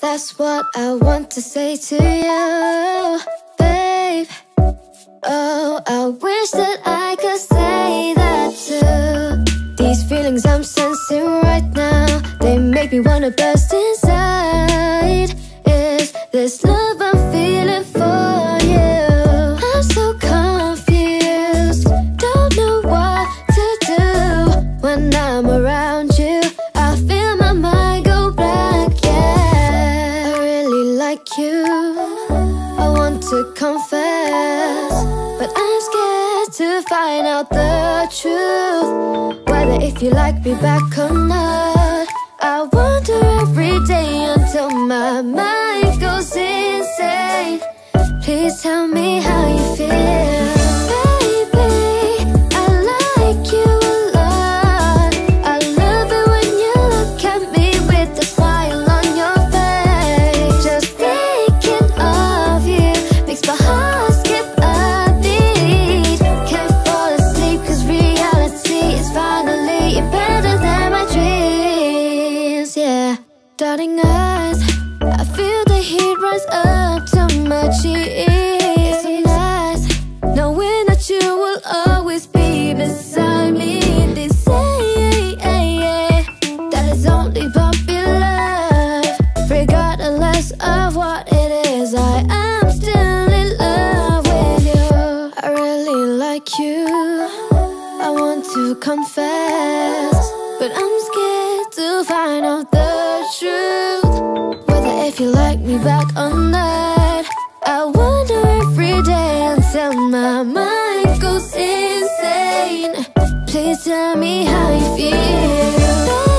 That's what I want to say to you, babe. Oh, I wish that I could say that too. These feelings I'm sensing right now, they make me wanna burst inside. Is this love I'm feeling for you? I'm so confused, don't know what to do. When I'm around you, I feel my mind go blank, yeah. I really like you, I want to confess, but I'm scared to find out the truth. Whether if you like me back or not, I wonder every day until my mind goes insane. Please tell me how you feel. Baby, I like you a lot. I love it when you look at me with a smile on your face. Just thinking of you makes my heart skip a beat. Can't fall asleep cause reality is finally better than my dreams, yeah. Darling eyes, I feel the heat rise up to my cheeks. It's so nice knowing that you will always be beside me. They say that it's only puppy love. Regardless of what it is, I am still in love with you. I really like you, I want to confess, but I'm scared to find out the truth. Whether if you like me back or not, I wonder every day until my mind goes insane. Please tell me how you feel.